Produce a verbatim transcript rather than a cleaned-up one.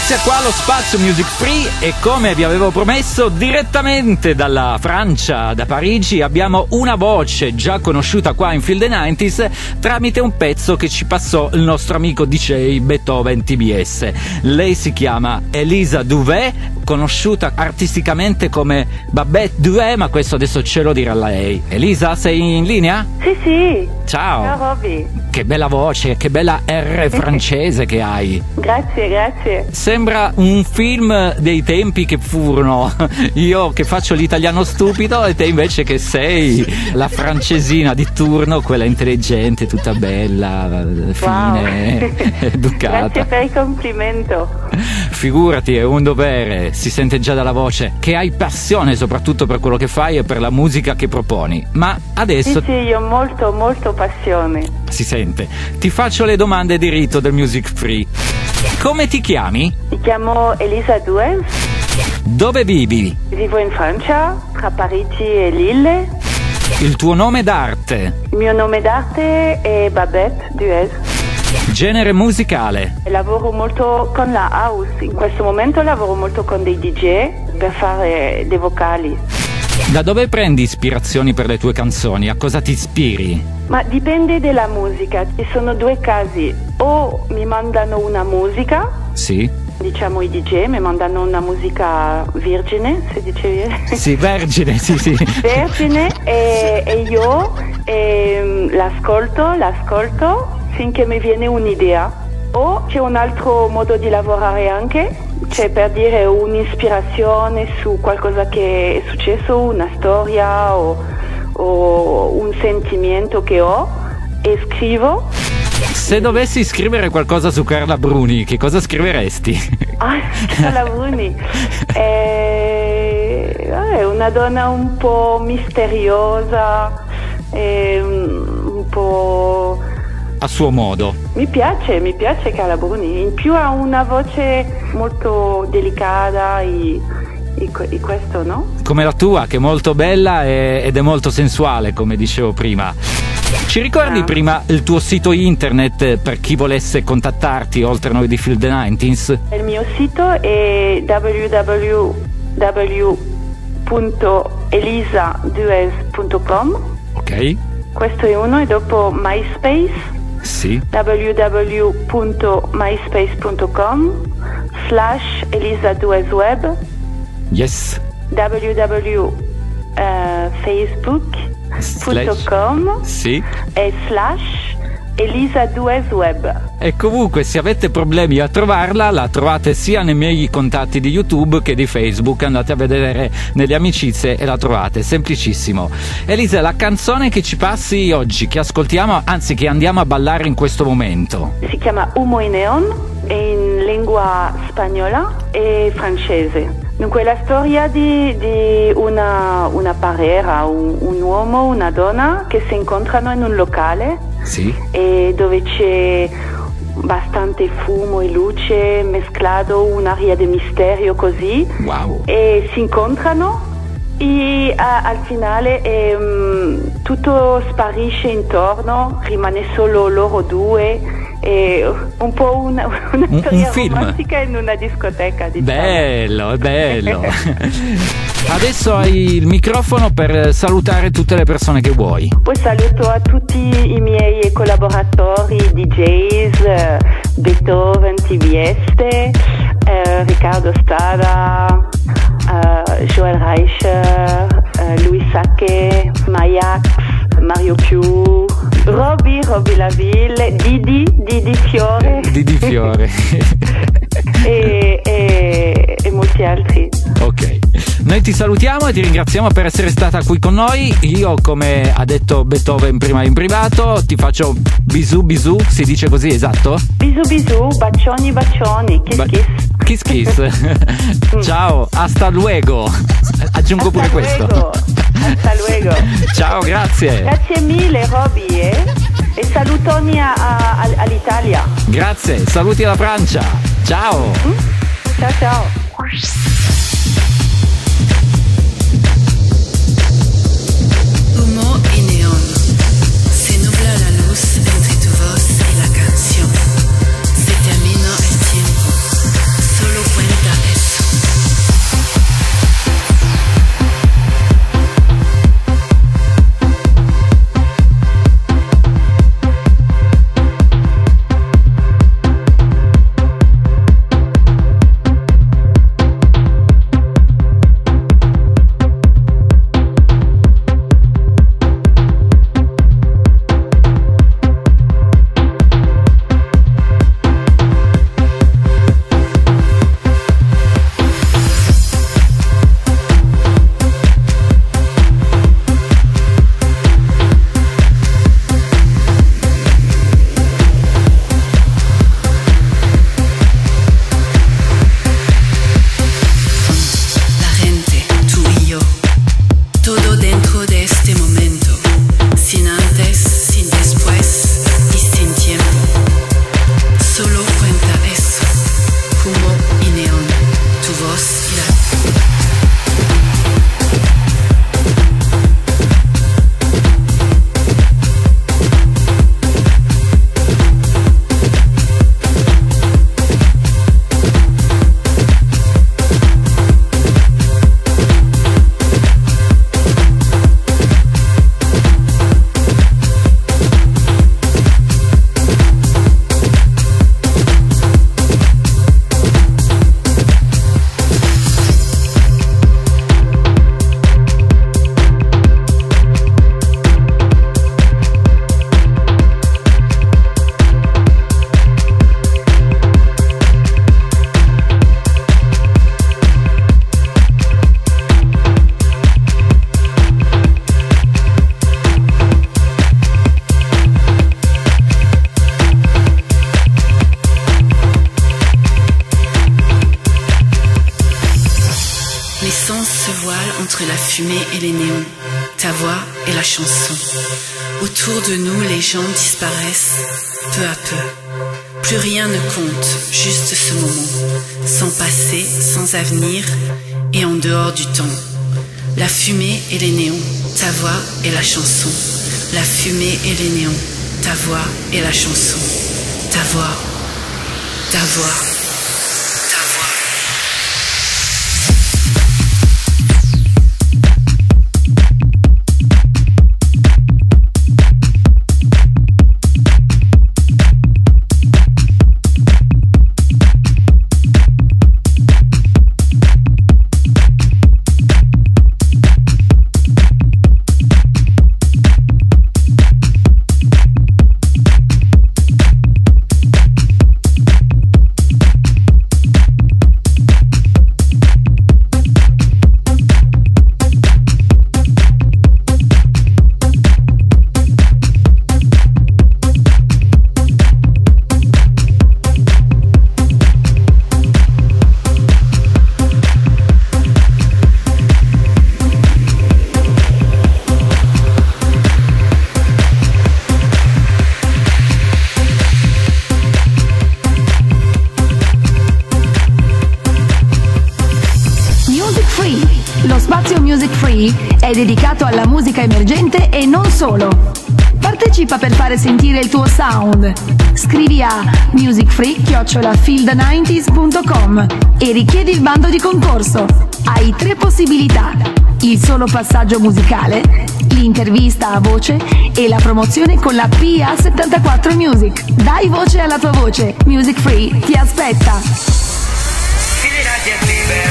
Inizia qua lo spazio Music Free e, come vi avevo promesso, direttamente dalla Francia, da Parigi, abbiamo una voce già conosciuta qua in Feel the nineties tramite un pezzo che ci passò il nostro amico D J Beethoven T B S. Lei si chiama Elisa Duvet, conosciuta artisticamente come Babette Duvet, ma questo adesso ce lo dirà lei. Elisa, sei in linea? Sì, sì. Ciao. Ciao Robby. Che bella voce, che bella R francese che hai. Grazie, grazie. Sembra un film dei tempi che furono. Io che faccio l'italiano stupido e te invece che sei la francesina di turno, quella intelligente, tutta bella, fine, wow. Educata. Grazie per il complimento. Figurati, è un dovere, si sente già dalla voce che hai passione soprattutto per quello che fai e per la musica che proponi. Ma adesso... Sì, sì, io ho molto, molto passione. Si sente. Ti faccio le domande di rito del Music Free. Come ti chiami? Mi chiamo Elisa Duvet. Dove vivi? Vivo in Francia, tra Parigi e Lille. Il tuo nome d'arte? Il mio nome d'arte è Babette Duvet. Genere musicale? Lavoro molto con la house. In questo momento lavoro molto con dei D J per fare dei vocali. Da dove prendi ispirazioni per le tue canzoni? A cosa ti ispiri? Ma dipende dalla musica. Ci sono due casi: o mi mandano una musica, sì, diciamo i D J mi mandano una musica virgine, si dice virgine? Sì, vergine, sì, sì. Vergine, e, e io e, l'ascolto, l'ascolto finché mi viene un'idea. O c'è un altro modo di lavorare anche, cioè per dire un'ispirazione su qualcosa che è successo, una storia o, o un sentimento che ho, e scrivo. Se dovessi scrivere qualcosa su Carla Bruni, che cosa scriveresti? Ah, Carla Bruni è, è una donna un po' misteriosa, un po'... a suo modo. Mi piace, mi piace Carla Bruni. In più ha una voce molto delicata e, e, e questo, no? Come la tua, che è molto bella e, ed è molto sensuale, come dicevo prima. Ci ricordi ah. prima il tuo sito internet per chi volesse contattarti oltre a noi di Feel the nineties? Il mio sito è w w w punto elisa duvet punto com. Ok. Questo è uno, e dopo MySpace. Sì. w w w punto myspace punto com slash Elisa Duvet Web. Yes. w w w punto facebook punto com sì. e slash Elisa Duvet Web. E comunque, se avete problemi a trovarla, la trovate sia nei miei contatti di YouTube che di Facebook. Andate a vedere nelle amicizie e la trovate, semplicissimo. Elisa, la canzone che ci passi oggi, che ascoltiamo, anzi che andiamo a ballare in questo momento, si chiama Humo y Neon, è in lingua spagnola e francese. Dunque, la storia di, di una, una parera, un, un uomo, una donna che si incontrano in un locale, sì, e dove c'è bastante fumo e luce mesclato, un'aria di misterio così. Wow. E si incontrano e a, al finale ehm, tutto sparisce intorno, rimane solo loro due. È un po' una, una un, storia un film romantica in una discoteca, diciamo. Bello, bello. Adesso hai il microfono per salutare tutte le persone che vuoi. Poi saluto a tutti i miei collaboratori D Js, Beethoven T B S, eh, Riccardo Stada, eh, Joel Reicher, eh, Louis Sacche, Mayax, Mario Più, Robby, Robby Laville, Didi, Didi Fiore, Didi Fiore e, e, e molti altri. Ok, noi ti salutiamo e ti ringraziamo per essere stata qui con noi. Io, come ha detto Beethoven prima in privato, ti faccio bisù bisù, si dice così, esatto? Bisù bisù, bacioni bacioni, kiss ba- kiss. Kiss kiss. Ciao, hasta luego. Aggiungo hasta pure luego. questo. Hasta luego. Ciao, grazie. Grazie mille Robby, eh? E salutoni a, a, all'Italia. Grazie, saluti alla Francia. Ciao. Mm? Ciao ciao. Humo y neón. Se nubla la luz entre tu voz y la canción. Se termina el tiempo. Solo entre la fumée et les néons, ta voix et la chanson. Autour de nous, les gens disparaissent peu à peu. Plus rien ne compte, juste ce moment, sans passé, sans avenir et en dehors du temps. La fumée et les néons, ta voix et la chanson. La fumée et les néons, ta voix et la chanson. Ta voix, ta voix, ta voix. Lo spazio Music Free è dedicato alla musica emergente e non solo. Partecipa per fare sentire il tuo sound. Scrivi a musicfree chiocciola field nineties punto com e richiedi il bando di concorso. Hai tre possibilità: il solo passaggio musicale, l'intervista a voce e la promozione con la P A settantaquattro Music. Dai voce alla tua voce. Music Free ti aspetta. Feel it out your fever.